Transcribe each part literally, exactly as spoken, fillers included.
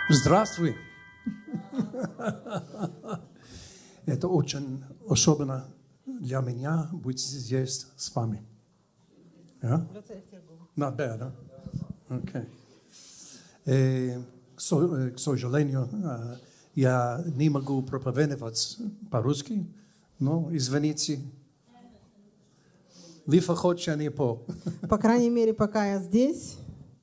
Здравствуй. Это очень особенно для меня быть здесь с вами. Yeah? Not bad, huh? Okay. Э, к, со, к сожалению, э, я не могу проповедовать по-русски, но извините. לפחות שאני פה. По крайней мере, пока я здесь.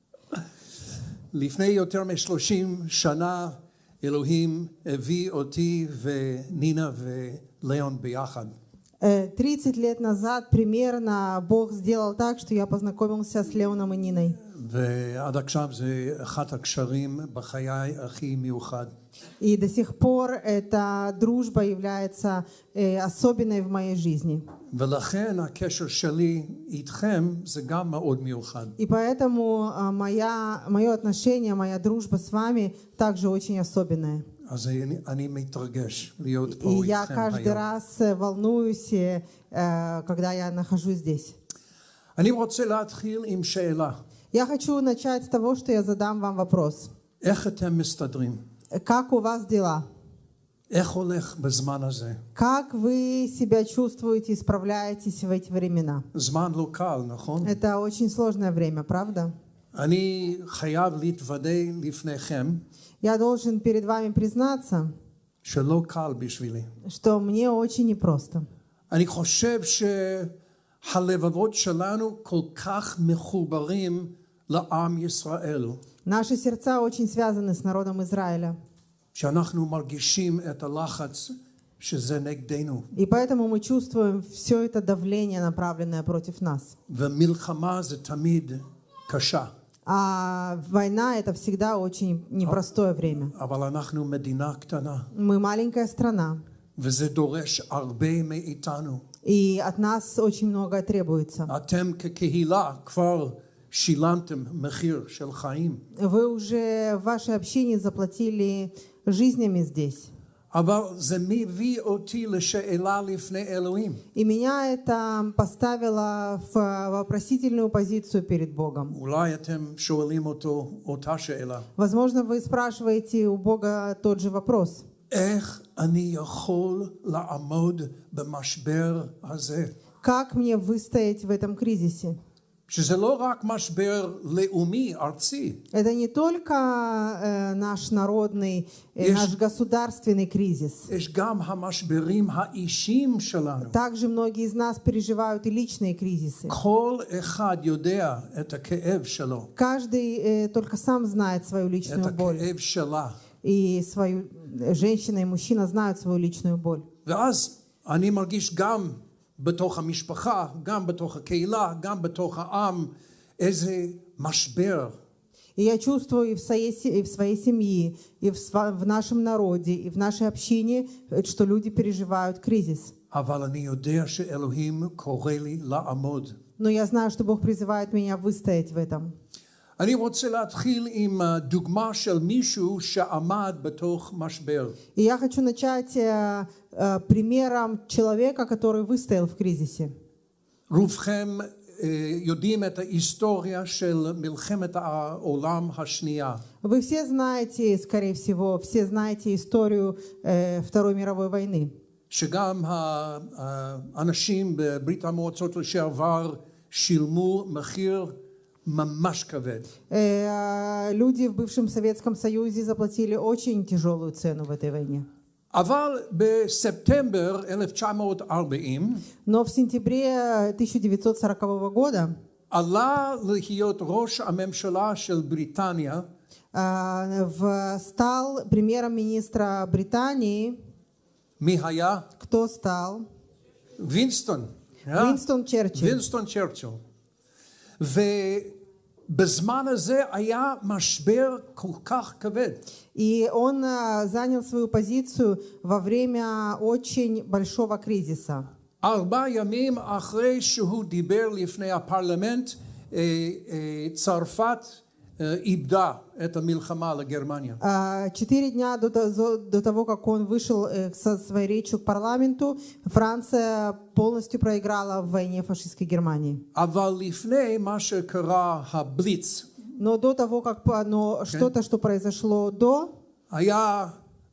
לפני יותר משלושים שנה אלוהים הביא אותי ונינה ולאון ביחד. тридцать лет назад примерно Бог сделал так, что я познакомился с Леоном и Ниной. ועד עכשיו זה אחד הקשרים בחיי הכי מיוחד. И до сих пор эта дружба является э, особенной в моей жизни. ולכן הקשר שלי איתכם זה גם מאוד מיוחד. И поэтому э, моя, мое отношение, моя дружба с вами также очень особенная. אז אני, אני מתרגש להיות פה И איתכם я каждый היום. раз волнуюсь, э, когда я нахожусь здесь. אני רוצה להתחיל עם שאלה. Я хочу начать с того, что я задам вам вопрос. איך אתם מסתדרים? Как у вас дела? איך הולך בזמן הזה? Как вы себя чувствуете и справляетесь в эти времена? זמן לא קל, נכון? Это очень сложное время, правда? אני חייב להתוודע לפניכם Я должен перед вами признаться, שלא קל בשבילי. что мне очень непросто. אני חושב שהלבבות שלנו כל כך מחוברים לעם ישראל. Наши сердца очень связаны с народом Израиля. שאנחנו מרגישים את הלחץ שזה נגדנו. И поэтому мы чувствуем все это давление, направленное против нас. ומלחמה זה תמיד קשה. А война — это всегда очень непростое время. אבל אנחנו מדינה קטנה. Мы маленькая страна, וזה דורש הרבה מאיתנו. и от нас очень многое требуется. אתם כקהילה כבר שילמתם מחיר של חיים. Вы уже в вашей общине заплатили жизнями здесь. אבל זה מביא אותי לשאלה לפני אלוהים. И меня это поставило в вопросительную позицию перед Богом. אולי אתם שואלים אותו אותה שאלה. Возможно, вы спрашиваете у Бога тот же вопрос. איך אני יכול לעמוד במשבר הזה? Как мне выстоять в этом кризисе? שזה לא רק משבר לאומי, ארצי. Это не только э, наш народный, э, יש, наш государственный кризис. יש גם המשברים האישיים שלנו. Также многие из нас переживают и личные кризисы. כל אחד יודע את הכאב שלו. Каждый э, только сам знает свою את личную боль. הכאב שלה. И свою, женщина и мужчина знают свою личную боль. ואז אני מרגיש גם בתוך המשפחה, גם בתוך הקהילה, גם בתוך העם, איזה משבר. И я чувствую и в своей, и в своей семье, и в, в нашем народе, и в нашей общине, что люди переживают кризис. אבל אני יודע שאלוהים קורא לי לעמוד. Но я знаю, что Бог призывает меня выстоять в этом. אני רוצה להתחיל עם דוגמה של מישהו שעמד בתוך משבר. И я хочу начать э, э, примером человека, который выстоял в кризисе. רובכם יודעים את ההיסטוריה של מלחמת העולם השנייה. Вы все знаете, скорее всего, все знаете историю э, Второй мировой войны. שגם האנשים בברית המועצות לשעבר שילמו מחיר ממש כבד. Э, люди в бывшем Советском Союзе заплатили очень тяжелую цену в этой войне. אבל בספטמבר אלף תשע מאות ארבעים Но в сентябре тысяча девятьсот сорокового года עלה להיות ראש הממשלה של בריטניה э, стал премьером-министра Британии. מי היה? Кто стал? וינסטון. Уинстон Черчилль. וינסטון צ'רצ'יל. ובזמן הזה היה משבר כל כך כבד. И он uh, занял свою позицию во время очень большого кризиса. ארבע ימים אחרי שהוא דיבר לפני הפרלמנט, צרפת איבדה את המלחמה לגרמניה. Четыре дня до, до того, как он вышел со своей речью к парламенту, Франция полностью проиграла в войне фашистской Германии. אבל לפני מה שקרה הבליץ Но до того, как по- но что-то, что произошло до, היה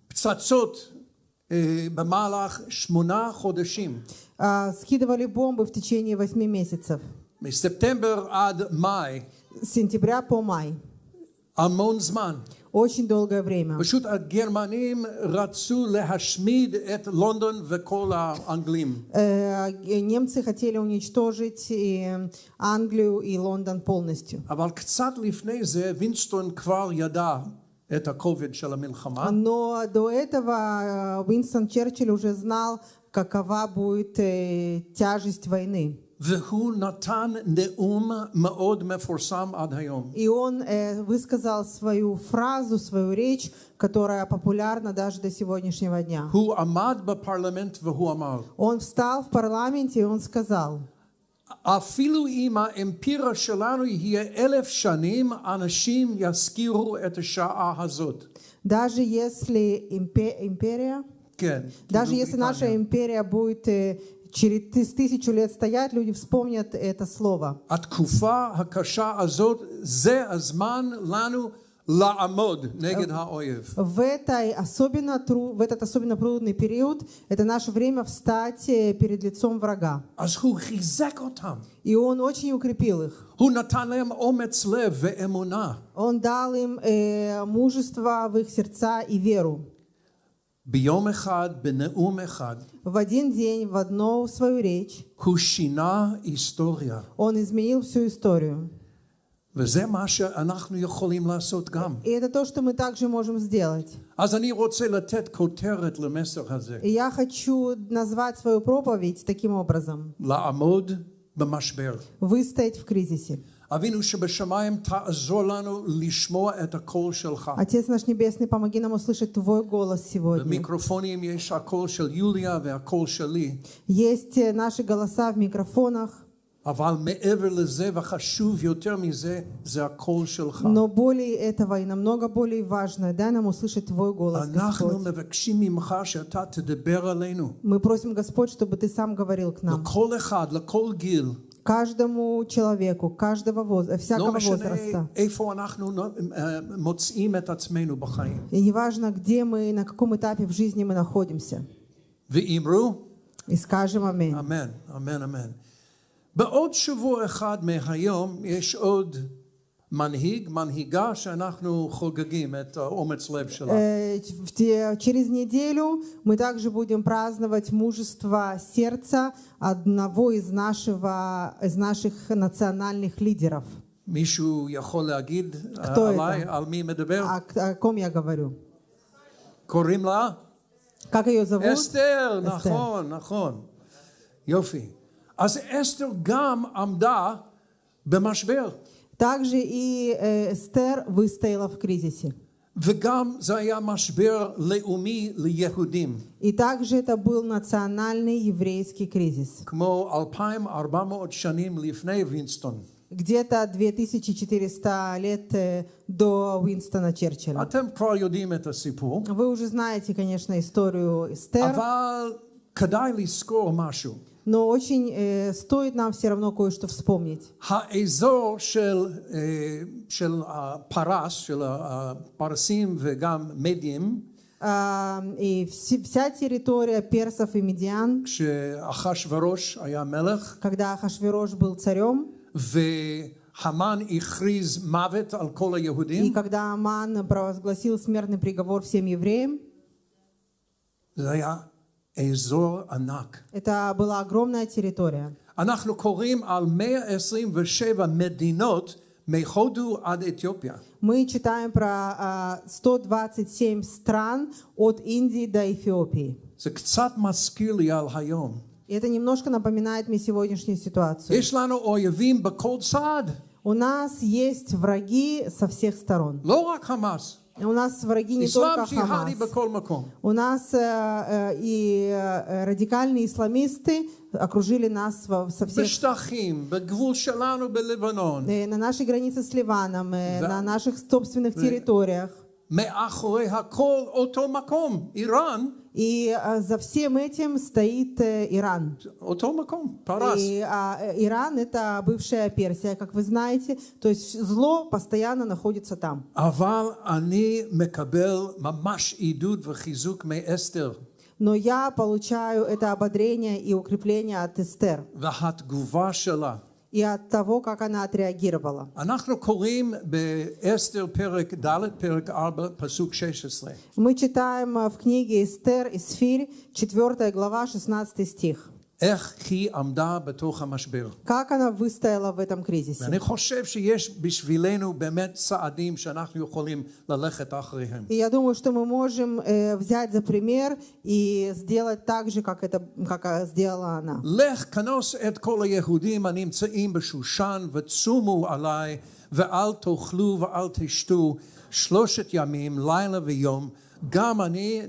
פצצות אה, במהלך שמונה חודשים. а, скидывали бомбы в течение восьми месяцев, מספטמבר עד מאי, с сентября по май. המון זמן. Очень долгое время. פשוט הגרמנים רצו להשמיד את לונדון וכל האנגלים. Э, Немцы хотели уничтожить и Англию и Лондон полностью. אבל קצת לפני זה וינסטון כבר ידע את הכובד של המלחמה. Но до этого э, Уинстон Черчилль уже знал, какова будет э, тяжесть войны. והוא נתן נאום מאוד מפורסם עד היום. И он э, высказал свою фразу, свою речь, которая популярна даже до сегодняшнего дня. הוא עמד בפרלמנט והוא אמר, Он встал в парламенте и он сказал: אפילו אם האמפירה שלנו יהיה אלף שנים, אנשים יזכירו את השעה הזאת. даже если импе- империя, כן. даже כאילו если наша בריטניה. империя будет э, через тыс- тысячу лет стоять, люди вспомнят это слово. התקופה הקשה הזאת, זה הזמן לנו לעמוד נגד האויב. В, этой особенно тру- в этот особенно трудный период это наше время встать э, перед лицом врага. אז הוא חיזק אותם. И он очень укрепил их. הוא נתן להם אומץ לב ואמונה. Он дал им э, мужество в их сердца и веру. ביום אחד, בנאום אחד, В один день, в одну свою речь, הוא שינה היסטוריה. он изменил всю историю. וזה מה שאנחנו יכולים לעשות גם. И это то, что мы также можем сделать. אז אני רוצה לתת כותרת למסר הזה. И я хочу назвать свою проповедь таким образом: לעמוד במשבר. выстоять в кризисе. אבינו שבשמיים, תעזור לנו לשמוע את הקול שלך. Отец наш Небесный, помоги нам услышать Твой голос сегодня. במיקרופונים יש הקול של יוליה והקול שלי. Есть э, наши голоса в микрофонах, אבל מעבר לזה וחשוב יותר מזה, זה הקול שלך. но более этого и намного более важно, дай нам услышать Твой голос, אנחנו Господь. מבקשים ממך שאתה תדבר עלינו. Мы просим, Господь, чтобы Ты сам говорил к нам. לכל אחד, לכל גיל. Каждому человеку, каждого воз... לא всякого משנה возраста. איפה אנחנו מוצאים את עצמנו בחיים. И неважно, где мы, на каком этапе в жизни мы находимся. ואמרו, И скажем аминь. אמן, אמן, אמן. בעוד שבוע אחד מהיום יש עוד מנהיג, מנהיגה שאנחנו חוגגים את האומץ לב שלה. Э, в те- Через неделю мы также будем праздновать мужество сердца одного из, нашего, из наших национальных лидеров. מישהו יכול להגיד кто עליי, это? על מי מדבר? О, о ком я говорю? קוראים לה? Как ее зовут? אסתר, אסתר. נכון, נכון. יופי. אז אסתר גם עמדה במשבר. Также и э, Эстер выстояла в кризисе. וגם זה היה משבר לאומי ליהודים. И также это был национальный еврейский кризис. כמו אלפיים וארבע מאות שנים לפני וינסטון. Где-то две тысячи четыреста лет э, до Уинстона Черчилля. אתם כבר יודעים את הסיפור, Вы уже знаете, конечно, историю Эстер, אבל כדאי לזכור משהו. но очень э, стоит нам все равно кое-что вспомнить. האזור של, אה, של הפרס, של הפרסים וגם מדים, А, и вс- вся территория персов и медиан, כשאחשוורוש היה מלך, когда Ахашверош был царем, והמן הכריז מוות על כל и היהודים, когда Аман провозгласил смертный приговор всем евреям, זה היה אזור ענק. это была огромная территория. אנחנו קוראים על מאה עשרים ושבע מדינות מהודו עד אתיופיה. Мы читаем про а, сто двадцать семь стран от Индии до Эфиопии. זה קצת מזכיר לי על היום. И это немножко напоминает мне сегодняшнюю ситуацию. יש לנו אויבים בכל צד, У нас есть враги со всех сторон. לא רק חמאס. У нас враги не אסלאם только ג'יהאדי Хамас. בכל מקום. У нас э, э, и э, радикальные исламисты окружили нас во- со всех, בשטחים, בגבול שלנו בלבנון, э, на нашей границе с Ливаном, э, Да. на наших собственных территориях. מאחורי הכל אותו מקום, איראן, И а, за всем этим стоит э, Иран. אותו מקום, פרס. И а, э, Иран — это бывшая Персия, как вы знаете. То есть зло постоянно находится там. אבל אני מקבל ממש עידוד וחיזוק מאסתר. Но я получаю это ободрение и укрепление от Эстер והתגובה שלה. и от того, как она отреагировала. אנחנו קוראים באסתר פרק ד', פרק ארבע, פסוק שש עשרה. Мы читаем в книге Эстер, Исфирь, четвёртая глава, шестнадцатый стих. איך היא עמדה בתוך המשבר. Как она выстояла в этом кризисе. ואני חושב שיש בשבילנו באמת צעדים שאנחנו יכולים ללכת אחריהם. И я думаю, что мы можем э, взять за пример и сделать так же, как это, как сделала она. לך כנוס את כל היהודים הנמצאים בשושן וצומו עליי ואל תאכלו ואל תשתו שלושת ימים לילה ויום גם אני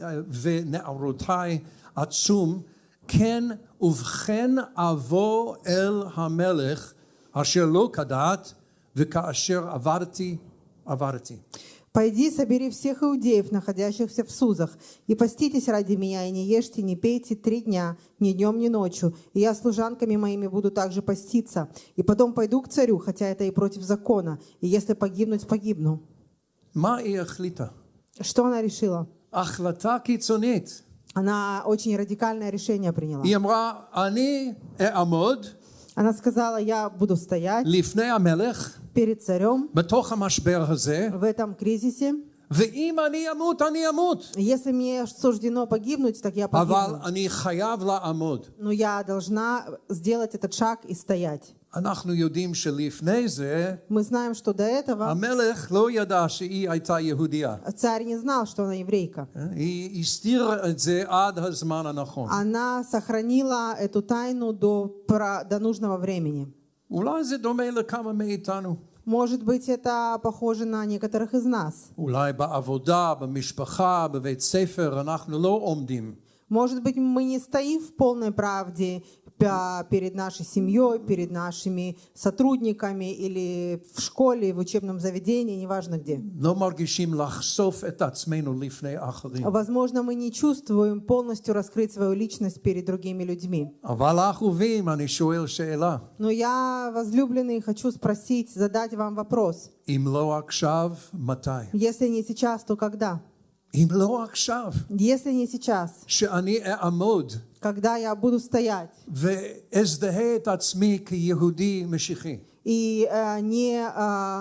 ונערותיי עצום כן ובכן אבוא אל המלך אשר לא כדעת וכאשר עברתי עברתי. Пойди, собери всех иудеев, находящихся в Сузах, и поститесь ради меня, и не ешьте, не пейте три дня, ни днем, ни ночью. И я служанками моими буду также поститься. И потом пойду к царю, хотя это и против закона. И если погибнуть, погибну. מה היא החליטה? Что она решила? החלטה קיצונית. Она очень радикальное решение приняла. היא אמרה, אני אעמוד Она сказала, я буду стоять לפני המלך перед царем בתוך המשבר הזה, в этом кризисе. ואם אני אמות, אני אמות. Если мне суждено погибнуть, так я אבל погибну. אני חייב לעמוד. Но я должна сделать этот шаг и стоять. אנחנו יודעים שלפני זה, Мы знаем, что до этого המלך לא ידע שהיא הייתה יהודייה. царь не знал, что она еврейка. היא הסתירה את זה עד הזמן הנכון. Она сохранила эту тайну до, про- до нужного времени. אולי זה דומה לכמה מאיתנו. Может быть, это похоже на некоторых из нас. אולי בעבודה, במשפחה, בבית ספר, אנחנו לא עומדים. Может быть, мы не стоим в полной правде пя- перед нашей семьей, перед нашими сотрудниками или в школе, в учебном заведении, неважно где. לא מרגישים לחשוף את עצמנו לפני אחרים. Возможно, мы не чувствуем полностью раскрыть свою личность перед другими людьми. אבל האהובים, אני שואל שאלה. Но я, возлюбленный, хочу спросить, задать вам вопрос. אם לא עכשיו, מתי? Если не сейчас, то когда? אם לא עכשיו, Если не сейчас, שאני אעמוד когда я буду стоять ואזדהה את עצמי כיהודי משיחי. и э, не э,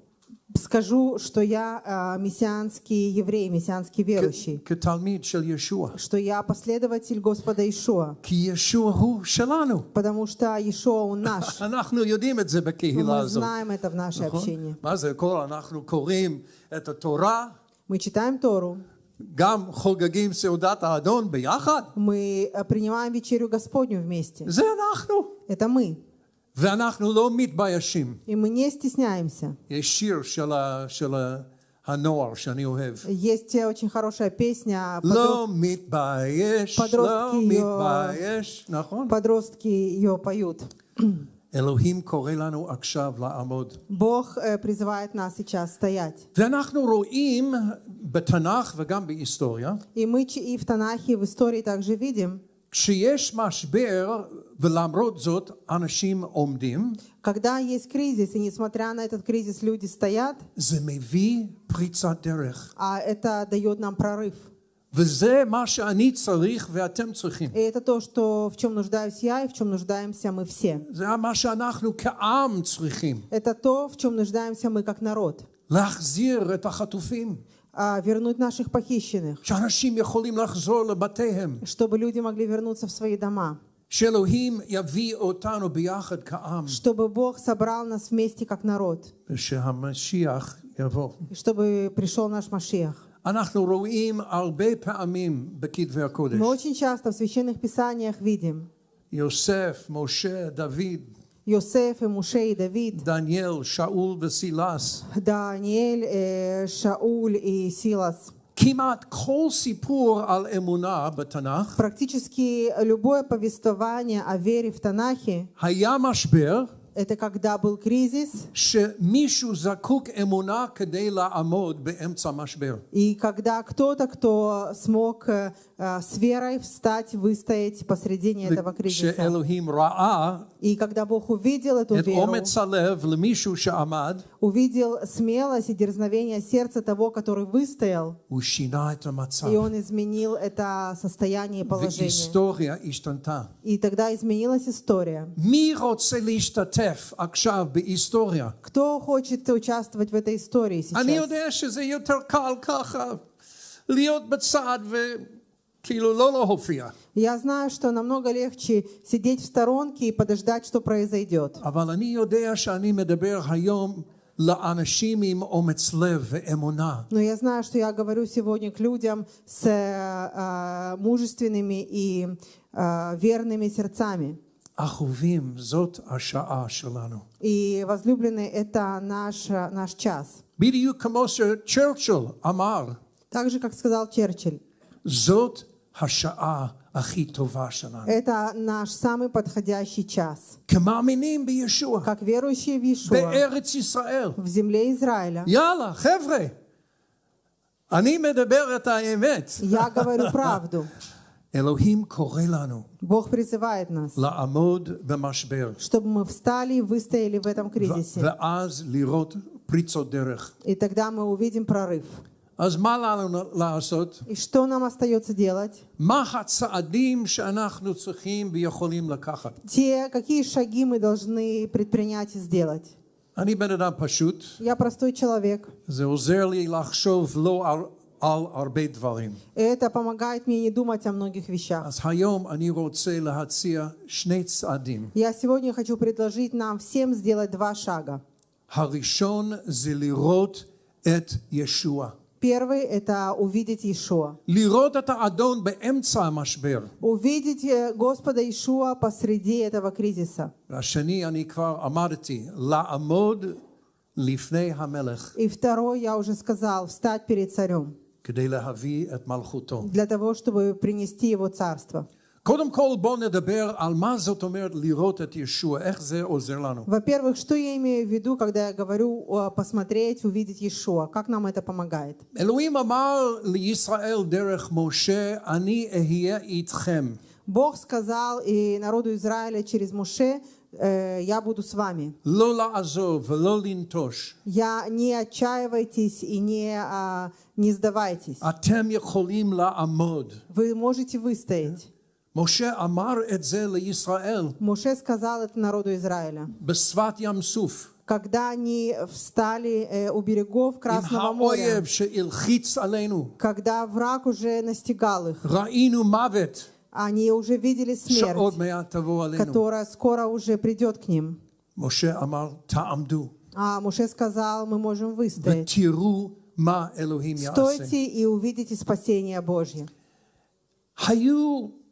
скажу, что я э, мессианский еврей, мессианский верующий, כתלמיד של ישוע. что я последователь Господа Иешуа, כי ישוע הוא שלנו. потому что Иешуа он наш. אנחנו יודעים את זה בקהילה Мы הזאת. знаем это в нашей общине. מה זה כל אנחנו קוראים את התורה, Мы читаем Тору, גם חוגגים סעודת האדון ביחד. мы э, принимаем вечерю Господню вместе. זה אנחנו. Это мы. ואנחנו לא מתביישים. И мы не стесняемся. יש שיר של, ה, של ה, הנוער שאני אוהב. Есть э, очень хорошая песня. לא מתבייש, לא подростки ее- מתבייש. נכון? Подростки ее поют. אלוהים קורא לנו עכשיו לעמוד. Бог э, призывает нас сейчас стоять. ואנחנו רואים בתנ"ך וגם בהיסטוריה, И мы ч- и в Танахе, и в истории также видим, כשיש משבר ולמרות זאת אנשים עומדים, когда есть кризис, и несмотря на этот кризис люди стоят, זה מביא פריצת דרך. а это дает нам прорыв. וזה מה שאני צריך ואתם צריכים. И это то, что, в чем нуждаюсь я и в чем нуждаемся мы все. זה מה שאנחנו כעם צריכים. Это то, в чем нуждаемся мы как народ. להחזיר את החטופים. А, вернуть наших похищенных, שאנשים יכולים לחזור לבתיהם. чтобы люди могли вернуться в свои дома. שאלוהים יביא אותנו ביחד כעם. Чтобы Бог собрал нас вместе как народ. ושהמשיח יבוא. И чтобы пришел наш Машиах. אנחנו רואים הרבה פעמים בכתבי הקודש. Мы очень часто в священных писаниях видим יוסף, משה, דוד, Йосеф и Муше и Давид, דניאל, שאול וסילס. Даниэль, э, Шауль и Силас. כמעט כל סיפור על אמונה בתנ"ך Практически любое повествование о вере в Танахе היה משבר Это когда был кризис, שמישהו זקוק אמונה כדי לעמוד באמצע משבר. и когда кто-то, кто смог э, с верой встать, выстоять посредине этого кризиса. כשאלוהים ראה И когда Бог увидел эту את веру, אומץ הלב למישהו שעמד, увидел смелость и дерзновение сердца того, который выстоял, הוא שינה את המצב. и он изменил это состояние и положение. והיסטוריה השתנתה. И тогда изменилась история. מי רוצה להשתתף עכשיו בהיסטוריה? Кто хочет участвовать в этой истории אני сейчас? יודע שזה יותר קל ככה, להיות בצד וכאילו לא להופיע. Я знаю, что намного легче сидеть в сторонке и подождать, что произойдет. אבל אני יודע שאני מדבר היום לאנשים עם אומץ לב ואמונה. Но я знаю, что я говорю сегодня к людям с э, мужественными и э, верными сердцами. אחובים, זאת השעה שלנו. И, возлюбленные, это наш, наш час. בדיוק כמו שצ'רצ'יל אמר, Так же, как сказал Черчилль, זאת השעה הכי טובה שלנו. это наш самый подходящий час. כמאמינים בישוע, Как верующие в Иешуа, בארץ ישראל. в земле Израиля. יאללה, חבר'ה, אני מדבר את האמת. Я говорю правду. אלוהים קורא לנו Бог призывает нас, לעמוד במשבר, чтобы мы встали и выстояли в этом ו- кризисе. ואז לראות פריצות דרך. И тогда мы увидим прорыв. אז מה לנו לעשות? И что нам остается делать? מה הצעדים שאנחנו צריכים ויכולים לקחת? Те, какие шаги мы должны предпринять и сделать? אני בן אדם פשוט, Я простой человек. זה עוזר לי לחשוב לא על, על הרבה דברים. И это помогает мне не думать о многих вещах. אז היום אני רוצה להציע שני צעדים. Я сегодня хочу предложить нам всем сделать два шага. הראשון זה לראות את ישוע. Первый – это увидеть Иешуа. לראות את האדון באמצע המשבר. Увидеть э, Господа Иешуа посреди этого кризиса. והשני, אני כבר אמרתי, לעמוד לפני המלך И второй, я уже сказал, встать перед царем כדי להביא את מלכותו. для того, чтобы принести его царство. קודם כל בואו נדבר על מה זאת אומרת לראות את ישוע, איך זה עוזר לנו. Во-первых, что я имею в виду, когда я говорю э, посмотреть, увидеть Иешуа? Как нам это помогает? אלוהים אמר לישראל דרך משה, אני אהיה איתכם. Бог сказал и народу Израиля через Моше, э, я буду с вами. לא לעזוב ולא לנטוש. Я не отчаивайтесь и не, а, не сдавайтесь. אתם יכולים לעמוד. Вы можете выстоять. משה אמר את זה לישראל Моше сказал это народу Израиля. בשפת ים סוף. Когда они встали э, у берегов עם Красного моря, האויב שהלחיץ עלינו. когда враг уже настигал их, ראינו מוות они уже видели שעוד смерть, מעט תבוא עלינו. которая скоро уже придет к ним. משה אמר תעמדו А Моше сказал, мы можем выстоять. ותראו מה אלוהים יעשה. Стойте и увидите спасение Божье. היו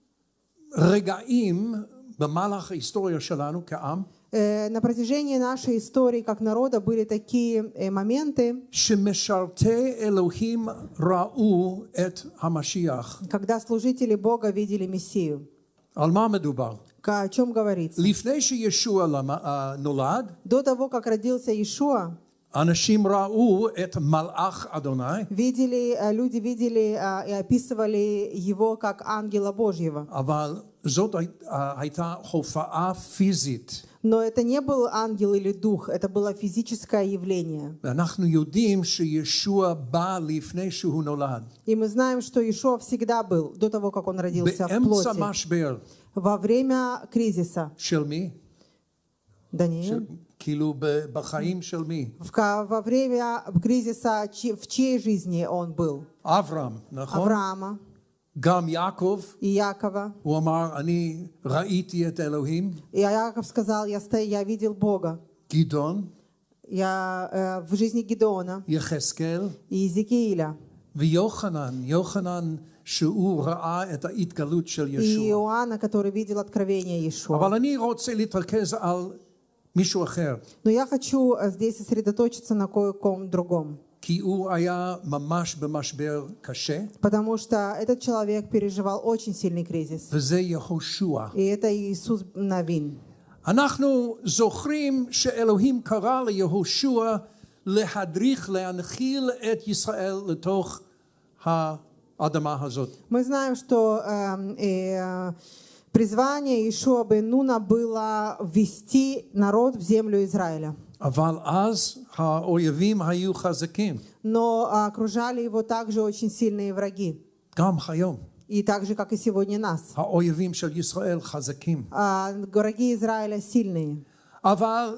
רגעים במהלך ההיסטוריה שלנו כעם Э, На протяжении нашей истории как народа были такие э, моменты, שמשרתי אלוהים ראו את המשיח. когда служители Бога видели Мессию. על מה מדובר? О чем говорится? לפני שישוע למ- אה, נולד, До того, как родился Иешуа, אנשים ראו את מלאך אדוני, видели, э, люди видели а, и описывали его как ангела Божьего. אבל זאת הי- אה, הייתה הופעה פיזית. Но это не был ангел или дух, это было физическое явление. ואנחנו יודעים שישוע בא לפני שהוא נולד. И мы знаем, что Иешуа всегда был, до того, как он родился в באמצע плоти. משבר Во время кризиса. של מי? Даниил? כאילו ב- בחיים של מי? В ка- Во время кризиса, чи- в чьей жизни он был? אברהם, נכון? Авраама גם יעקב, и Якова. הוא אמר, אני ראיתי את אלוהים. И Яков сказал, я, сто... я видел Бога. גדעון, Я э, в жизни Гедеона יחזקאל, и Иезекииля. ויוחנן, יוחנן שהוא ראה את ההתגלות של И ישוע. Иоанна, который видел откровение Иешуа. אבל אני רוצה להתרכז על מישהו אחר, Но я хочу э, здесь сосредоточиться на кое-ком другом. כי הוא היה ממש במשבר קשה, Потому что этот человек переживал очень сильный кризис. וזה יהושע. И это Иисус Навин. אנחנו זוכרים שאלוהים קרא ליהושע להדריך, להנחיל את ישראל לתוך האדמה הזאת. Мы знаем, что э, э, призвание Иешуа бен Нуна было ввести народ в землю Израиля. אבל אז האויבים היו חזקים. Но окружали его также очень сильные враги. גם היום. И так же, как и сегодня нас. האויבים של ישראל חזקים. А враги Израиля сильные. אבל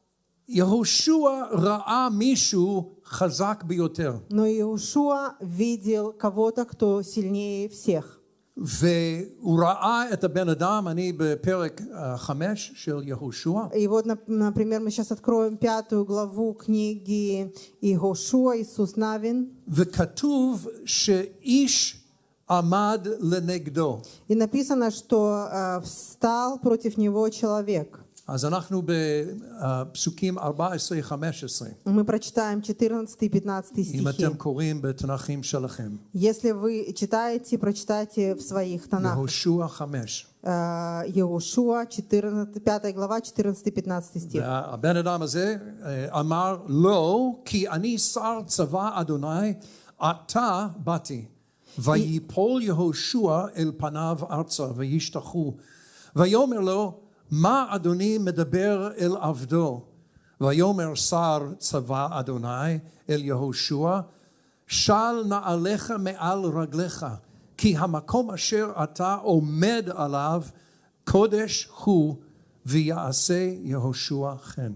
יהושע ראה מישהו חזק ביותר. Но Иешуа видел кого-то, кто сильнее всех. והוא ראה את הבן אדם, אני בפרק חמש של יהושע. И вот, например, мы сейчас откроем пятую главу книги Иешуа, Иисус Навин. וכתוב שאיש עמד לנגדו. И написано, что uh, встал против него человек. אז אנחנו בפסוקים ארבע עשרה חמש עשרה. Мы прочитаем четырнадцатый и пятнадцатый אם стихи. אתם קוראים בתנ"כים שלכם. Если вы читаете, прочитайте в своих тонах. יהושע חמש. Иешуа, пятая глава, четырнадцатый пятнадцатый стих. הבן אדם הזה אמר לא, כי אני שר צבא אדוני, עתה באתי. ויפול יהושע אל פניו ארצה וישתחו. ויאמר לו, מה אדוני מדבר אל עבדו? ויאמר שר צבא אדוני אל יהושע, של נעליך מעל רגליך, כי המקום אשר אתה עומד עליו קודש הוא, ויעשה יהושע כן.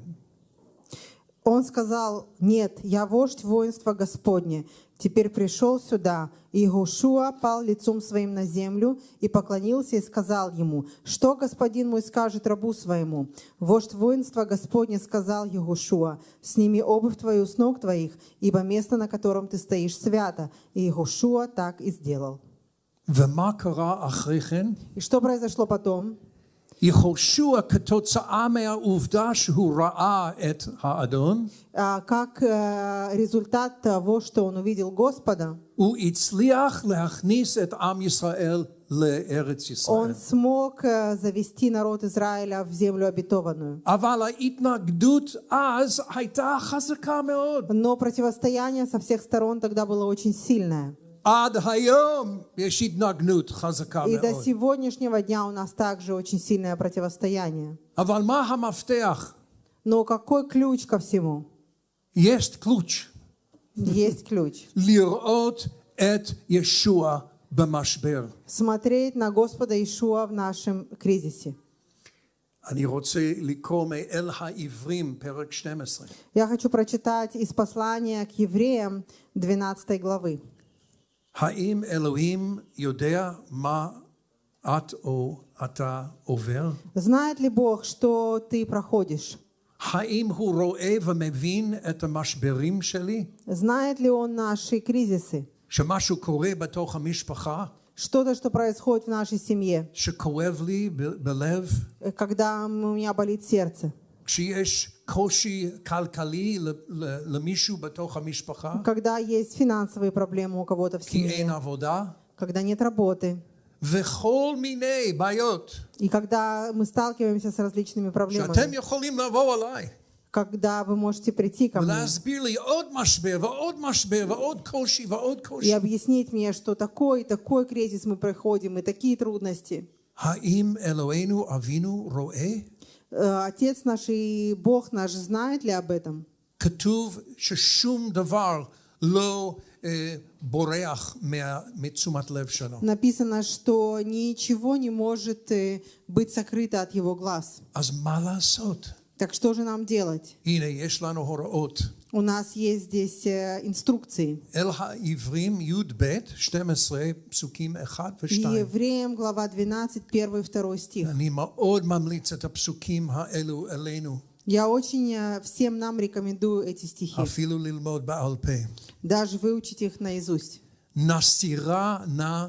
Он сказал: нет, я вождь воинства Господне. Теперь пришел сюда. И Иешуа пал лицом своим на землю и поклонился и сказал ему: что господин мой скажет рабу своему? Вождь воинства Господне сказал Иешуа: сними обувь твою с ног твоих, ибо место, на котором ты стоишь, свято. И Иешуа так и сделал. ומה קרה אחרי כן? И что произошло потом? יהושע כתוצאה מהעובדה שהוא ראה את האדון, как результат того, что он увидел Господа, הוא הצליח להכניס את עם ישראל לארץ ישראל. Он смог завести народ Израиля в землю обетованную. אבל ההתנגדות אז הייתה חזקה מאוד. Но противостояние со всех сторон тогда было очень сильное. עד היום יש התנגדות חזקה И до מאוד. сегодняшнего дня у нас также очень сильное противостояние. אבל מה המפתח? Но какой ключ ко всему? יש קלוץ'. Есть ключ. לראות את ישוע במשבר. Смотреть на Господа Иешуа в нашем кризисе. אני רוצה לקרוא מאל העברים פרק שתים עשרה. Я хочу прочитать из послания к евреям двенадцатой главы. האם אלוהים יודע מה את או אתה עובר? Знает ли Бог, что ты проходишь? האם הוא רואה ומבין את המשברים שלי? Знает ли Он наши кризисы? שמשהו קורה בתוך המשפחה? Что-то, что происходит в нашей семье, שכואב לי ב- בלב? когда у меня болит сердце, כשיש קושי כלכלי ל- ל- למישהו בתוך המשפחה? когда есть финансовые проблемы у кого-то в כי אין семье, עבודה? когда нет работы, וכל מיני בעיות и когда мы сталкиваемся с различными שאתם проблемами, יכולים לבוא אליי когда вы можете прийти ко мне ולהסביר לי עוד משבר ועוד משבר ועוד קושי ועוד и קושי. объяснить мне, что такой и такой кризис мы проходим, и такие трудности. האם אלוהינו אבינו רואה? Отец наш и Бог наш знает ли об этом? כתוב ששום דבר לא אה, בורח מה- מתשומת לב שלו. Написано, что ничего не может э, быть сокрыто от его глаз. אז מה לעשות? Так что же нам делать? הנה יש לנו הוראות. У нас есть здесь э, инструкции. אל העברים י"ב שתים עשרה פסוקים אחד ושתיים. Евреям, глава двенадцать, первый и второй стих. אני מאוד ממליץ את הפסוקים האלו אלינו. Я очень э, всем нам рекомендую эти стихи. אפילו ללמוד בעל פה. Даже выучить их наизусть. נסירה נא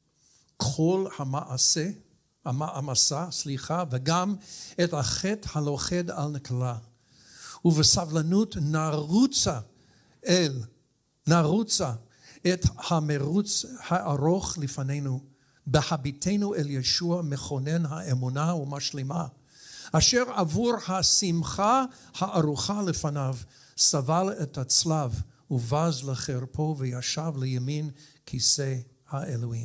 כל המעשה, המעמסה, סליחה, וגם את החטא הלוכד על נקלה. ובסבלנות נרוצה אל, נרוצה את המרוץ הארוך לפנינו, בהביטנו אל ישוע מכונן האמונה ומשלימה. אשר עבור השמחה הארוכה לפניו סבל את הצלב ובז לחרפו וישב לימין כיסא האלוהים.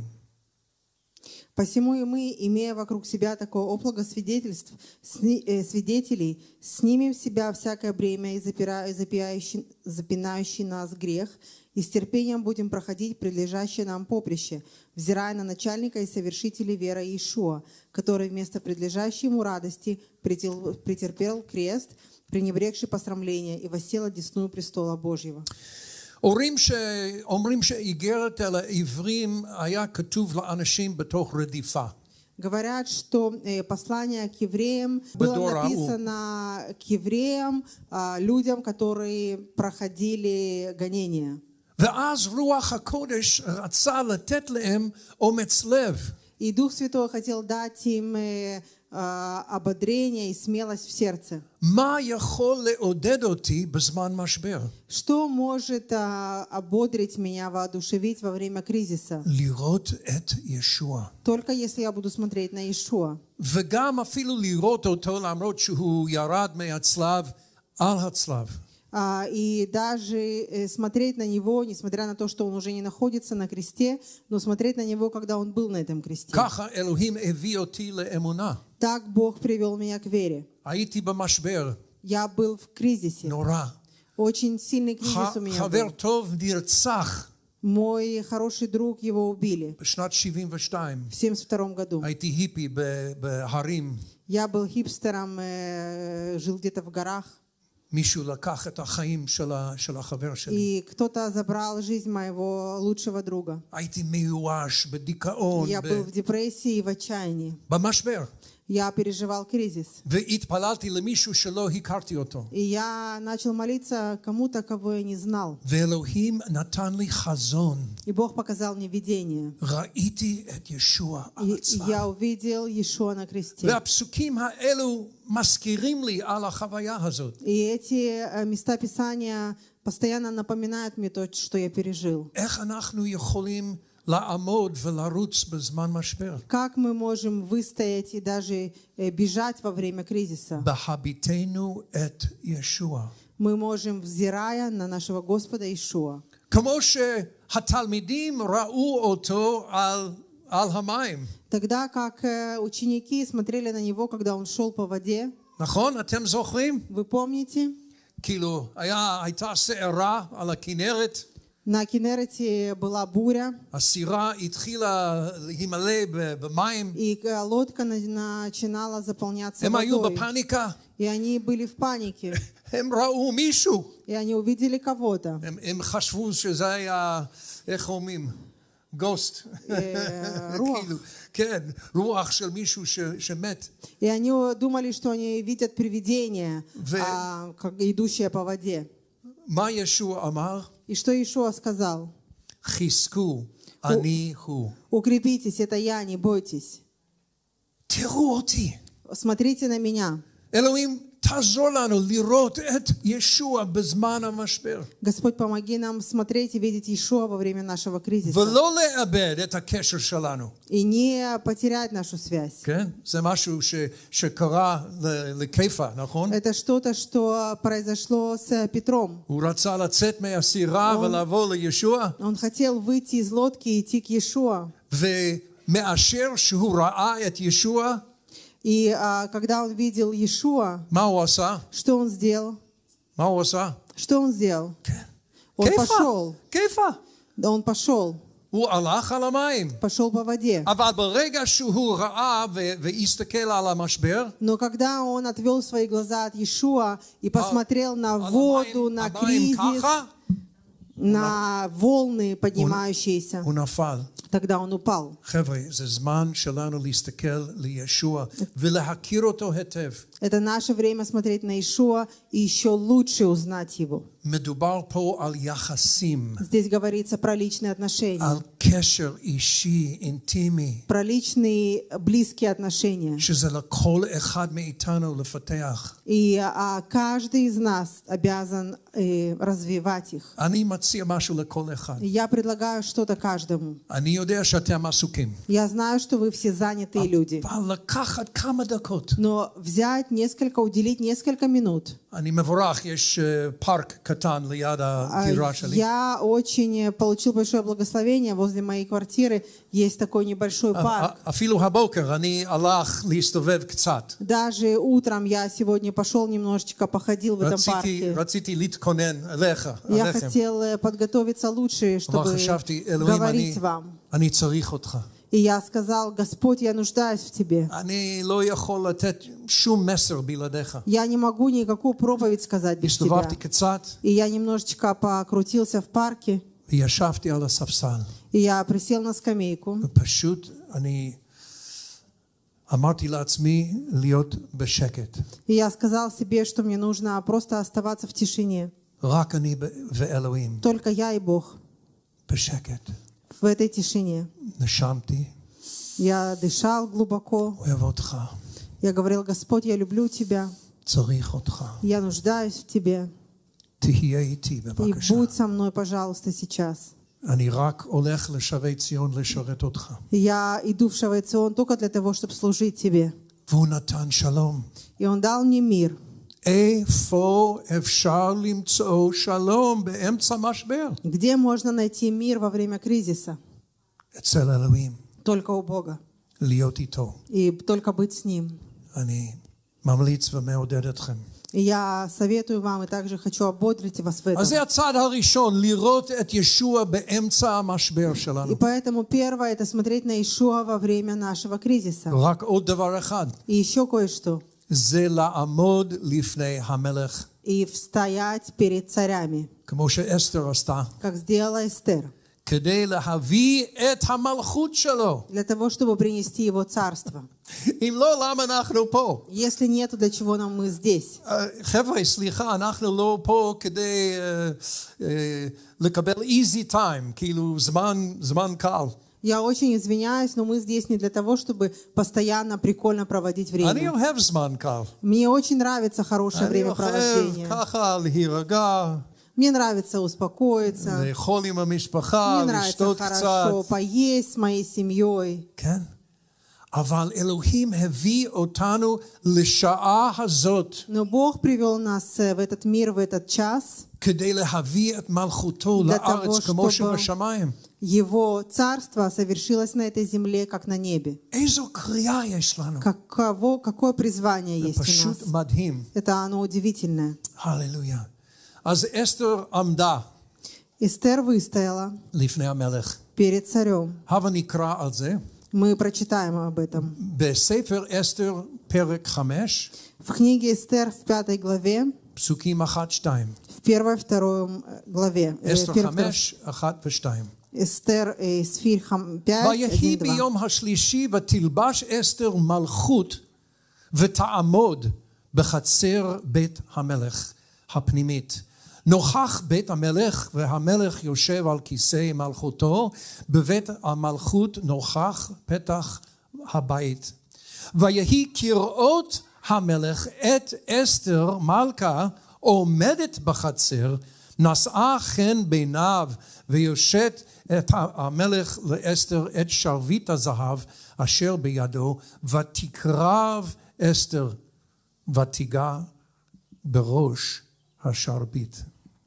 Посему и мы, имея вокруг себя такое облако свидетельств, сни- э, свидетелей, снимем с себя всякое бремя и запира- запияющий- запинающий нас грех, и с терпением будем проходить предлежащее нам поприще, взирая на начальника и совершителя веры Иешуа, который вместо предлежащей ему радости прител- претерпел крест, пренебрегший посрамление, и воссел одесную престола Божьего. אומרים שאומרים שאיגרת אל העברים היה כתוב לאנשים בתוך רדיפה. Говорят, что э, послание к евреям было Бедора У. написано к евреям, а, людям, которые проходили гонения. ואז רוח הקודש רצה לתת להם אומץ לב. И Дух Святой хотел дать им э, а, ободрение и смелость в сердце. מה יכול לעודד אותי בזמן משבר? Что может а, ободрить меня, воодушевить во время кризиса? לראות את ישוע. Только если я буду смотреть на Иешуа. וגם אפילו לראות אותו למרות שהוא ירד מהצלב על הצלב. А, И даже э, смотреть на Него, несмотря на то, что Он уже не находится на кресте, но смотреть на Него, когда Он был на этом кресте. ככה אלוהים הביא אותי לאמונה. Так Бог привел меня к вере. הייתי במשבר Я был в кризисе. נורא. Очень сильный кризис у меня חבר был. טוב נרצח Мой хороший друг, его убили בשנת שבעים ושתיים. в семьдесят втором году. הייתי היפי ב- בהרים. Я был хипстером, э, жил где-то в горах. מישהו לקח את החיים של ה- של החבר שלי. И кто-то забрал жизнь моего лучшего друга. הייתי מיואש, בדיכאון, Я был ב- в депрессии и в отчаянии. במשבר. Я переживал кризис. והתפללתי למישהו שלא הכרתי אותו. И я начал молиться кому-то, кого я не знал. ואלוהים נתן לי חזון. И Бог показал мне видение. ראיתי את ישוע על И הצלב. я увидел Иешуа на кресте. והפסוקים האלו מזכירים לי על החוויה הזאת. И эти э, места Писания постоянно напоминают мне то, что я пережил. איך אנחנו יכולים לעמוד ולרוץ בזמן משבר? Как мы можем выстоять и даже э, бежать во время кризиса? בהביטנו את ישוע. Мы можем, взирая на нашего Господа Иешуа. כמו שהתלמידים ראו אותו על, על המים. Тогда как э, ученики смотрели на него, когда он шел по воде, נכון? אתם זוכרים? вы помните? כאילו, היה, הייתה סערה על הכנרת, На Кенерете была буря, הסירה התחילה להימלא ב- במים, и э, лодка на- начинала заполняться הם היו водой. בפניקה, И они были в панике, הם ראו מישהו, и они увидели кого-то. הם, הם חשבו שזה היה, איך אומרים? גוסט. אה, רוח. כאילו, כן, רוח של מישהו ש, שמת. И они думали, что они видят привидение, В- а, как идущее по воде. מה ישוע אמר? И что Иешуа сказал? חזקו, אני הוא. Укрепитесь, это я, не бойтесь. תראו אותי. Смотрите на меня. אלוהים, תעזור לנו לראות את ישוע בזמן המשבר. Господь, помоги нам смотреть и видеть Иешуа во время нашего кризиса. ולא לאבד את הקשר שלנו. И не потерять нашу связь. כן? זה משהו ש, שקרה ל- לקיפה, נכון? Это что-то, что произошло с Петром. הוא רצה לצאת מהסירה ולבוא לישוע, Он хотел выйти из лодки и идти к Иешуа. ומאשר שהוא ראה את ישוע, И а, когда он видел Иешуа, מה הוא עשה? что он сделал? מה הוא עשה? Что он сделал? כן. Он קיפה, пошел. קיפה. Да, он пошел. הוא הלך על המים. Пошел по воде. אבל ברגע שהוא ראה ו- והסתכל על המשבר, Но когда он отвел свои глаза от Иешуа и посмотрел на על воду, המים- на המים кризис, ככה, на волны поднимающиеся, הוא נפל. тогда он упал. חבר'ה, זה זמן שלנו להסתכל לישוע ולהכיר אותו היטב. Это наше время смотреть на Иешуа и еще лучше узнать его. מדובר פה על יחסים, Здесь говорится про личные отношения, על קשר אישי, אינטימי, про личные близкие отношения. שזה לכל אחד מאיתנו לפתח. И а, каждый из нас обязан э, развивать их. אני מציע משהו לכל אחד. И я предлагаю что-то каждому. אני יודע שאתם עסוקים. Я знаю, что вы все занятые люди. אבל לקחת כמה דקות. Но взять несколько, уделить несколько минут. אני מבורך, יש פארק קטן ליד הדירה שלי. Я очень получил большое благословение. Возле моей квартиры есть такой небольшой парк. אפילו הבוקר אני הלך להסתובב קצת. Даже утром я сегодня пошел немножечко, походил в этом парке. רציתי להתכונן אליך, Я עליכם. хотел подготовиться лучше, чтобы אבל חשבתי, אלוהים, говорить אני, вам. אני צריך אותך. И я сказал: Господь, я нуждаюсь в Тебе. אני לא יכול לתת שום מסר בלעדיך. Я не могу никакую проповедь сказать без Тебя. הסתובבתי קצת, И я немножечко покрутился в парке, וישבתי על הספסל. и я присел на скамейку. ופשוט אני אמרתי לעצמי להיות בשקט. И я сказал себе, что мне нужно просто оставаться в тишине. רק אני ואלוהים. Только я и Бог. בשקט. В этой тишине. נשמתי. Я дышал глубоко. אוהב אותך. Я говорил: Господь, я люблю Тебя. צריך אותך. Я нуждаюсь в Тебе. תהיה איתי И בבקשה. будь со мной, пожалуйста, сейчас. אני רק הולך לשבי ציון לשרת אותך. Я иду в Шавейцион только для того, чтобы служить Тебе. והוא נתן שלום. И Он дал мне мир. איפה אפשר למצוא שלום באמצע משבר? Где можно найти мир во время кризиса? אצל אלוהים. Только у Бога. להיות איתו. И только быть с Ним. אני ממליץ ומעודד אתכם. И я советую вам, и также хочу ободрить вас в этом. אז זה הצעד הראשון, לראות את ישוע באמצע המשבר שלנו. И поэтому первое — это смотреть на Иешуа во время нашего кризиса. רק עוד דבר אחד. И еще кое-что. זה לעמוד לפני המלך. И встоять перед царями, כמו שאסתר עשתה. как сделала Эстер, כדי להביא את המלכות שלו. для того, чтобы принести его царство. אם לא, למה אנחנו פה? Если нет, для чего нам мы здесь? חבר'ה, סליחה, אנחנו לא פה כדי לקבל easy time, כאילו זמן, זמן קל. Я очень извиняюсь, но мы здесь не для того, чтобы постоянно прикольно проводить אני время. אוהב זמן קל. Мне очень нравится хорошее אני אוהב времяпровождение. ככה להירגע, Мне нравится успокоиться. לאכול עם המשפחה, Мне нравится לשתות хорошо קצת. поесть с моей семьей. כן. אבל אלוהים הביא אותנו לשעה הזאת Но Бог привел нас в этот мир, в этот час. כדי להביא את מלכותו для לארץ того, כמו чтобы שבשמיים. Его царство совершилось на этой земле, как на небе. איזו קריאה יש לנו. Каково, какое призвание זה есть у פשוט нас? מדהים. Это оно удивительное. הללויה. אז אסתר עמדה Эстер выстояла לפני המלך. перед царем. הבה נקרא על זה. Мы прочитаем об этом. בספר אסתר פרק חמש, В книге Эстер в пятой главе, פסוקים אחת שתיים. в первой, второй главе. э, אסתר первой, второй- חמש, אחת ושתיים. Эстер, э, Сфир хам- пять, ויהי один, два. ביום השלישי ותלבש אסתר מלכות ותעמוד בחצר בית המלך הפנימית. נוכח בית המלך והמלך יושב על כיסא מלכותו, בבית המלכות נוכח פתח הבית. ויהי כראות המלך את אסתר מלכה עומדת בחצר, נשאה חן בעיניו ויושט את המלך לאסתר את שרביט הזהב אשר בידו, ותקרב אסתר ותיגע בראש השרביט.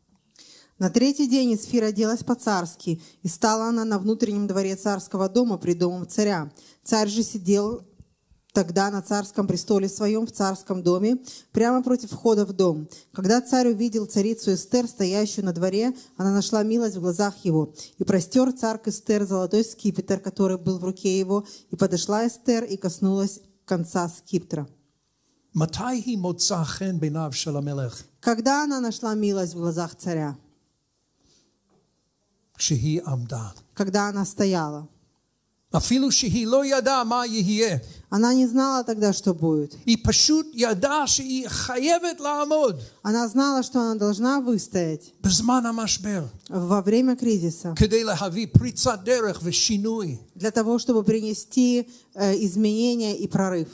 На третий день Эсфир оделась по-царски, и стала она на внутреннем дворе царского дома при домом царя. Царь же сидел тогда на царском престоле своем в царском доме, прямо против входа в дом. Когда царь увидел царицу Эстер, стоящую на дворе, она нашла милость в глазах его. И простер царь к Эстер золотой скипетр, который был в руке его, и подошла Эстер и коснулась конца скипетра. מתי היא מוצאה חן בעיניו של המלך? Когда она нашла милость в глазах царя? כשהיא עמדה. Когда она стояла. אפילו שהיא לא ידעה מה יהיה. Она не знала тогда, что будет. היא פשוט ידעה שהיא חייבת לעמוד Она знала, что она должна выстоять בזמן המשבר, во время кризиса כדי להביא פריצת דרך ושינוי. для того, чтобы принести э, изменения и прорыв.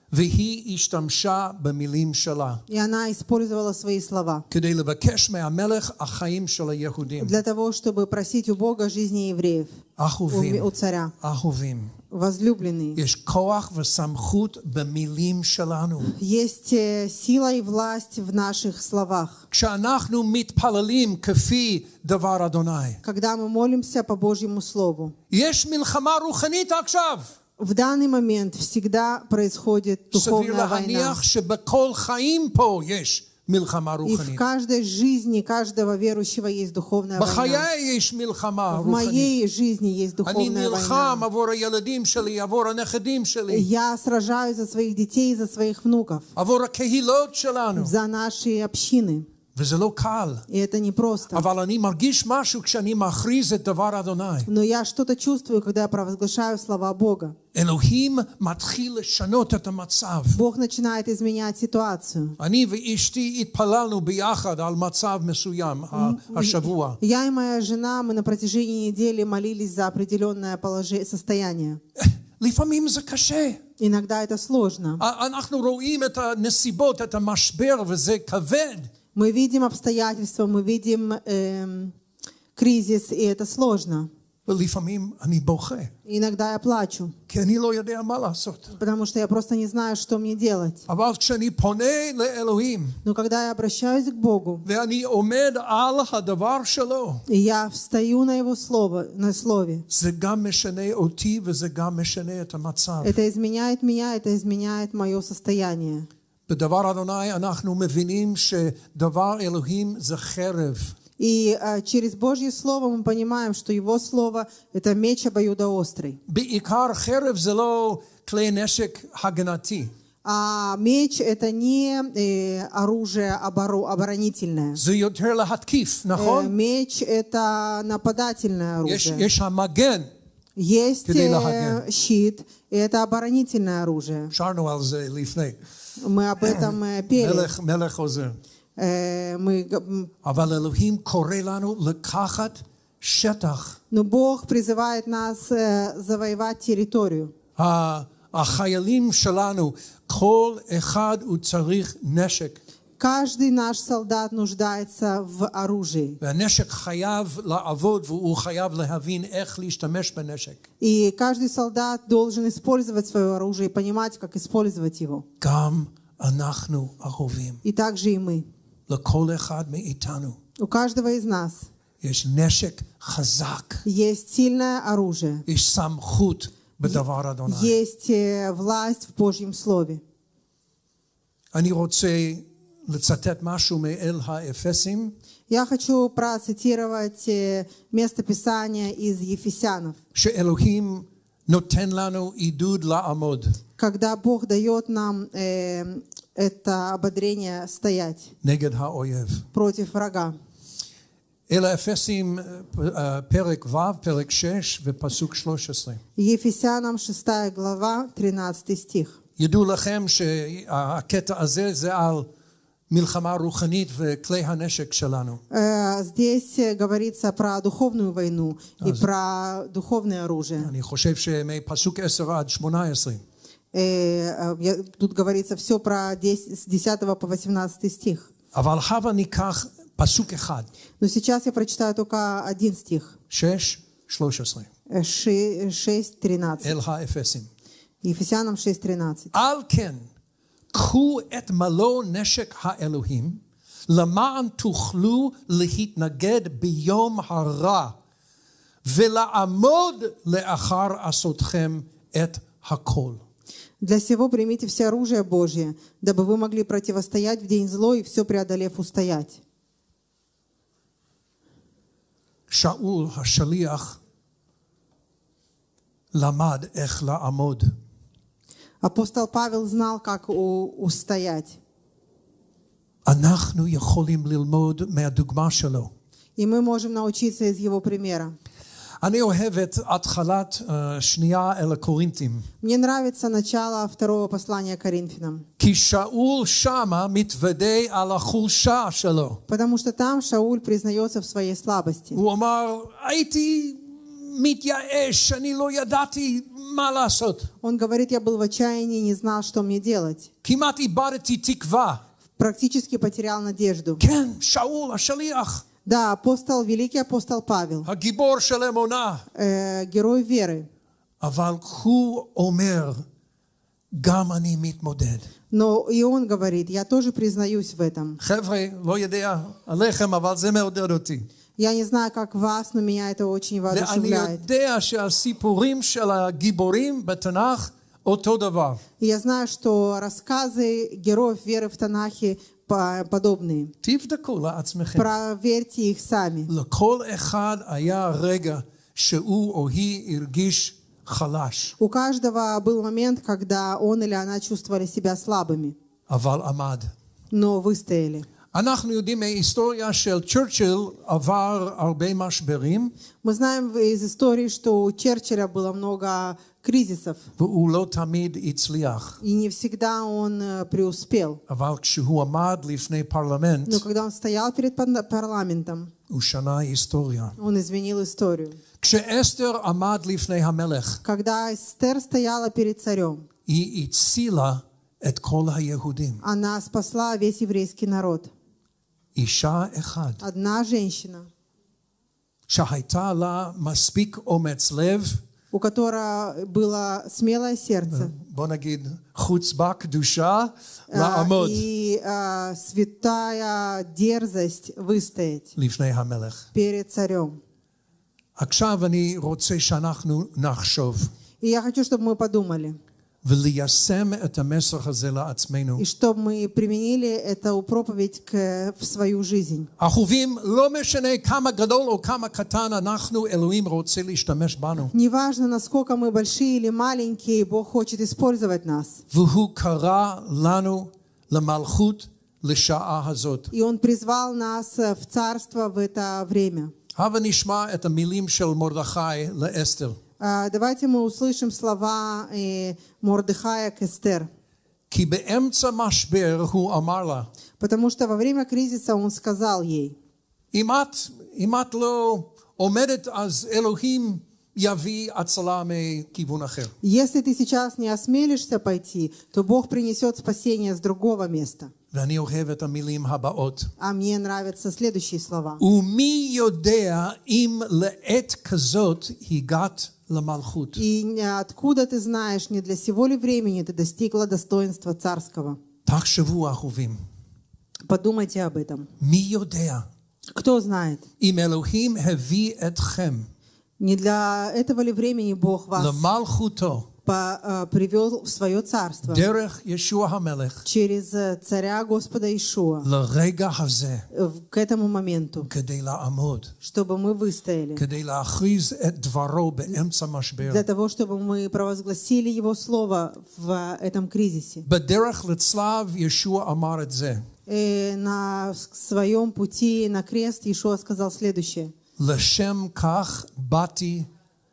והיא השתמשה במילים שלה И она использовала свои слова כדי לבקש מהמלך החיים של היהודים. для того, чтобы просить у Бога жизни евреев, אהובים, у, у царя. אהובים. Возлюбленные. יש כוח וסמכות במילים שלנו. Есть э, сила и власть в наших словах. כשאנחנו מתפללים כפי דבר אדוני, Когда мы молимся по Божьему Слову. יש מלחמה רוחנית עכשיו. В данный момент всегда происходит סביר духовная война. להניח שבכל חיים פה יש מלחמה И в רוחנית. каждой жизни каждого верующего есть духовная война. בחיי יש מלחמה В רוחנית. моей жизни есть אני духовная נלחם война. עבור הילדים שלי, עבור הנכדים שלי, Я сражаюсь за своих детей и за своих внуков, עבור הקהילות שלנו. за наши общины. וזה לא קל. И это не просто. אבל אני מרגיש משהו כשאני מכריז את דבר אדוני. Но я что-то чувствую, когда я провозглашаю слова Бога. אלוהים מתחיל לשנות את המצב. Бог начинает изменять ситуацию. אני ואשתי התפללנו ביחד על מצב מסוים השבוע. Я и моя жена, мы на протяжении недели молились за определенное положение, состояние. לפעמים זה קשה. Иногда это сложно. אנחנו רואים את הנסיבות, את המשבר, וזה כבד. Мы видим обстоятельства, мы видим эм, кризис, и это сложно. ולפעמים אני בוכה. Иногда я плачу, כי אני לא יודע מה לעשות. потому что я просто не знаю, что мне делать. אבל כשאני פונה לאלוהים, Но когда я обращаюсь к Богу, ואני עומד על הדבר שלו, и я встаю на Его Слово, на Слове, זה גם משנה אותי וזה גם משנה את המצב. это изменяет меня, это изменяет мое состояние. בדבר אדוני אנחנו מבינים שדבר אלוהים זה חרב. И а, через Божье Слово мы понимаем, что Его Слово – это меч обоюдоострый. בעיקר חרב זה לא כלי נשק הגנתי. А меч – это не э, оружие оборо- оборонительное. זה יותר להתקיף, Э, נכון? меч – это нападательное יש, оружие. יש המגן. Есть כדי э, להגן. щит, и это оборонительное оружие. שרנו על זה לפני. Мы об этом э, пели. מלך, מלך עוזר. Э, мы, г- м, אבל אלוהים קורא לנו לקחת שטח. но Бог призывает нас э, завоевать территорию. ה- החיילים שלנו, כל אחד הוא צריך נשק. Каждый наш солдат нуждается в оружии. והנשק חייב לעבוד והוא חייב להבין איך להשתמש בנשק. И каждый солдат должен использовать свое оружие и понимать, как использовать его. גם אנחנו אהובים. И также и мы. לכל אחד מאיתנו У каждого из нас יש נשק חזק. есть сильное оружие. יש סמכות בדבר אדוני. Есть э, власть в Божьем Слове. אני רוצה לצטט משהו מאל האפסים. Я хочу процитировать э, место Писания из Ефесянов, שאלוהים נותן לנו עידוד לעמוד. когда Бог дает нам э, это ободрение стоять נגד האויב. против врага. אל האפסים פרק ו', פרק שש ופסוק שלוש עשרה. Ефесянам шестая глава, тринадцатый стих. ידעו לכם שהקטע הזה זה על מלחמה רוחנית וכלי הנשק שלנו. Э, Здесь э, говорится про духовную войну и А, про духовное оружие. אני חושב שמפסוק עשר עד שמונה עשרה. Э, э, я- Тут говорится все про десять с десятого по восемнадцатый стих. אבל הבה ניקח פסוק אחד, Но сейчас я прочитаю только один стих. שש, שלוש עשרה, Э, ши- шесть тринадцать. אל האפסים. Ефесянам шесть тринадцать. על כן, קחו את מלוא נשק האלוהים, למען תוכלו להתנגד ביום הרע, ולעמוד לאחר עשותכם את הכל. Для сего примите все оружие Божье, дабы вы могли противостоять в день злой и все преодолев устоять. שאול השליח למד איך לעמוד. Апостол Павел знал, как у- устоять. אנחנו יכולים ללמוד מהדוגמה שלו. И мы можем научиться из его примера. אני אוהב את התחלת אה, שנייה אל הקורינתים. Мне нравится начало второго послания Коринфянам, כי שאול שמה מתוודה על החולשה שלו. потому что там Шауль признается в своей слабости. הוא אמר, הייתי מתייאש, אני לא ידעתי מה לעשות. Он говорит, я был в отчаянии, не знал, что мне делать. כמעט איבדתי תקווה. Практически потерял надежду. כן, שאול השליח, Да, апостол, великий апостол Павел, הגיבור של אמונה. э, герой веры. אבל הוא אומר, גם אני מתמודד. Но и он говорит, я тоже признаюсь в этом. חבר'ה, לא יודע עליכם, אבל זה מעודד אותי. Я не знаю, как вас, но меня это очень ואני воодушевляет. יודע שהסיפורים של הגיבורים בתנ"ך אותו דבר. И я знаю, что рассказы героев веры в Танахе по- подобные. תבדקו לעצמכם. Проверьте их сами. לכל אחד היה רגע שהוא או היא הרגיש חלש, У каждого был момент, когда он или она чувствовали себя слабыми, אבל עמד. но выстояли. אנחנו יודעים מההיסטוריה של צ'רצ'יל עבר הרבה משברים, Мы знаем из истории, что у Черчилля было много кризисов, והוא לא תמיד הצליח. и не всегда он э, преуспел. אבל כשהוא עמד לפני פרלמנט, Но когда он стоял перед пар- парламентом, הוא שנה היסטוריה. он изменил историю. כשאסתר עמד לפני המלך, Когда Эстер стояла перед царем, היא הצילה את כל היהודים. она спасла весь еврейский народ. אישה אחד, Одна женщина, שהייתה לה מספיק אומץ לב, у которой было смелое сердце בוא נגיד חוצבה קדושה, э, לעמוד и э, святая дерзость выстоять לפני המלך. перед царем. עכשיו אני רוצה שאנחנו נחשוב И я хочу, чтобы мы подумали, וליישם את המסר הזה לעצמנו. и чтобы мы применили эту проповедь к, в свою жизнь. אהובים, לא משנה כמה גדול או כמה קטן אנחנו, אלוהים רוצה להשתמש בנו. Неважно, насколько мы большие или маленькие, Бог хочет использовать нас. והוא קרא לנו למלכות לשעה הזאת. И Он призвал нас в царство в это время. הבה נשמע את המילים של מרדכי לאסתר. А, Давайте мы услышим слова э, Мордехая к Эстер. כי באמצע משבר הוא אמר לה, Потому что во время кризиса он сказал ей: אם את, אם את לא עומדת, אז אלוהים יביא הצלה מכיוון אחר. если ты сейчас не осмелишься пойти, то Бог принесет спасение с другого места. ואני אוהב את המילים הבאות. А мне нравятся следующие слова. ומי יודע אם לעת כזאת הגעת למלכות. И откуда ты знаешь, не для сего ли времени ты достигла достоинства царского? תחשבו אהובים. Подумайте об этом. מי יודע Кто знает, אם אלוהים הביא אתכם не для этого ли времени Бог вас למלכותו по- э, привел в свое царство דרך ישוע המלך через э, царя Господа Иешуа לרגע הזה э, в- к этому моменту, כדי לעמוד, чтобы мы выстояли, כדי להכריז את דברו באמצע משבר. для того, чтобы мы провозгласили Его Слово в этом кризисе. בדרך לצלב ישוע אמר את זה, И на своем пути на крест Иешуа сказал следующее. לשם כך באתי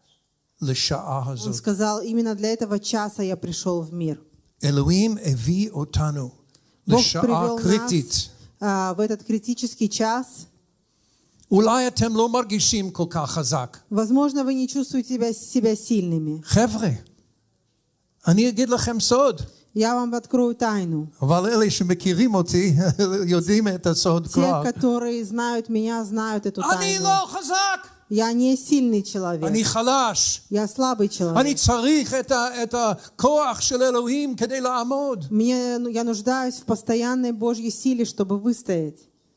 לשעה Он הזאת. сказал: именно для этого часа я пришел в мир. אלוהים הביא אותנו Бог לשעה привел קריטית. нас а, в этот критический час. אולי אתם לא מרגישים כל כך חזק. Возможно, вы не чувствуете себя, себя сильными. חבר'ה, אני אגיד לכם סוד, Я вам открою тайну. אבל אלה שמכירים אותי יודעים את הסוד Те, כבר. которые знают меня, знают эту אני тайну. לא חזק, Я не сильный человек. אני חלש. Я слабый אני человек. צריך את, ה, את הכוח של אלוהים כדי לעמוד. Мне, ну, я нуждаюсь в постоянной Божьей силе, чтобы выстоять.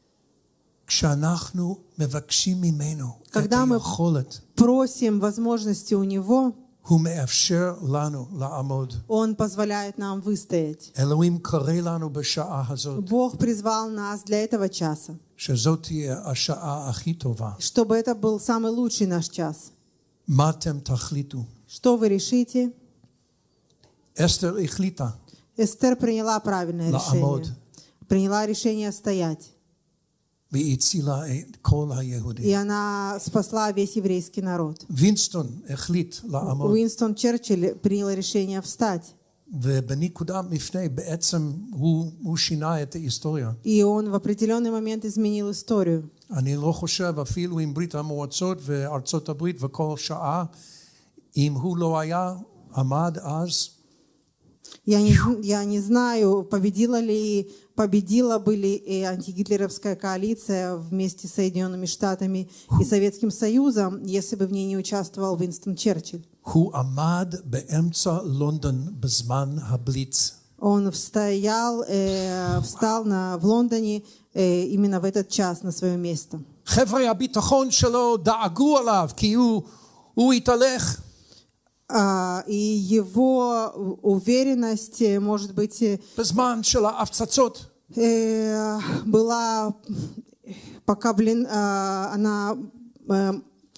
כשאנחנו מבקשים ממנו את Когда мы היכולת, просим возможности у Него, הוא מאפשר לנו לעמוד. Он позволяет нам выстоять. אלוהים קורא לנו בשעה הזאת, Бог призвал нас для этого часа, שזאת תהיה השעה הכי טובה. чтобы это был самый лучший наш час. מה אתם תחליטו? Что вы решите? אסתר החליטה Эстер приняла правильное לעמוד. решение. Приняла решение стоять. והיא הצילה את כל היהודים. И она спасла весь еврейский народ. וינסטון החליט לעמוד, Уинстон Черчилль принял решение встать. ובנקודת מפנה בעצם הוא, הוא שינה את ההיסטוריה. И он в определенный момент изменил историю. אני לא חושב אפילו עם ברית המועצות וארצות הברית וכל שעה, אם הוא לא היה עמד אז, Я не, я не знаю, победила ли, победила бы ли и антигитлеровская коалиция вместе с Соединенными Штатами и Советским Союзом, если бы в ней не участвовал Уинстон Черчилль. הוא עמד באמצע לונדון בזמן הבליץ. Он встоял, э, встал на, в Лондоне э, именно в этот час на свое место. חבר'ה הביטחון שלו דאגו עליו כי הוא, הוא התהלך. А, и его уверенность, может быть, э, בזמן של ההפצצות. была покаблен, э, она э,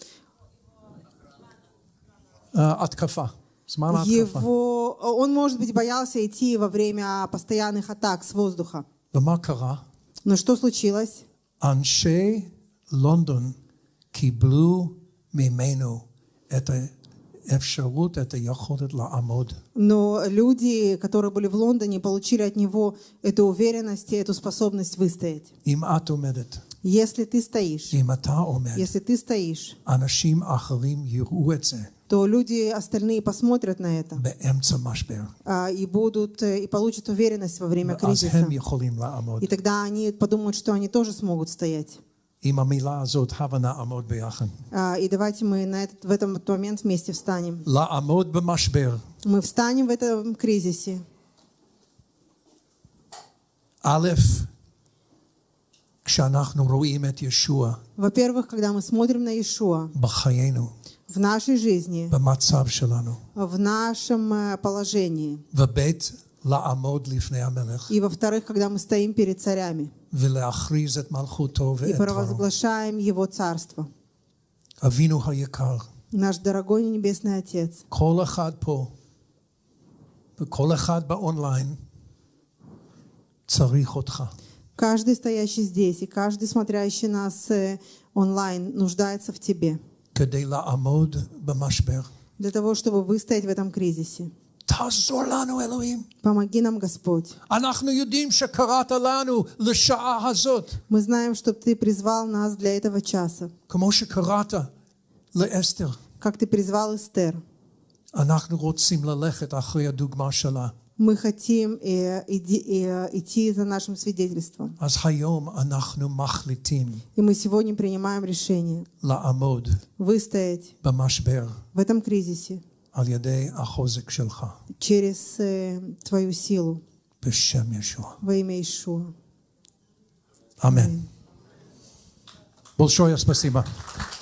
התקפה. זמן ההתקפה. его, он, может быть, боялся идти во время постоянных атак с воздуха. ומה קרה? Но что случилось? אנשי לונדון קיבלו ממנו את האפשרות, את היכולת לעמוד. Но люди, которые были в Лондоне, получили от него эту уверенность и эту способность выстоять. אם את עומדת, Если ты стоишь, אם אתה עומד, если ты стоишь, אנשים אחרים יראו את זה то люди остальные посмотрят на это באמצע משבר. а, и будут э, и получат уверенность во время אז кризиса. הם יכולים לעמוד. И тогда они подумают, что они тоже смогут стоять. עם המילה הזאת, הבה נעמוד ביחד. А, И давайте мы на этот, в этот момент вместе встанем. לעמוד במשבר. Мы встанем в этом кризисе. א', כשאנחנו רואים את ישוע Во-первых, когда мы смотрим на Иешуа בחיינו, в нашей жизни, במצב שלנו, в нашем э, положении. וב', לעמוד לפני המלך, И во-вторых, когда мы стоим перед царями ולהכריז את מלכותו и ואת דברו. провозглашаем Его Царство. אבינו היקר, Наш дорогой Небесный Отец, כל אחד פה, וכל אחד באונליין, צריך אותך. каждый стоящий здесь и каждый смотрящий нас э, онлайн нуждается в Тебе כדי לעמוד במשבר. для того, чтобы выстоять в этом кризисе. תעזור לנו, אלוהים. Помоги нам, Господь. אנחנו יודעים שקראת לנו לשעה הזאת, Мы знаем, что Ты призвал нас для этого часа, כמו שקראת לאסתר. как Ты призвал Эстер. אנחנו רוצים ללכת אחרי הדוגמה שלה. Мы хотим э, иди, э, идти за нашим свидетельством. אז היום אנחנו מחליטים И мы сегодня принимаем решение לעמוד выстоять במשבר в этом кризисе על ידי החוזק שלך, через э, Твою силу בשם ישוע. во имя Иешуа. אמן. Большое спасибо.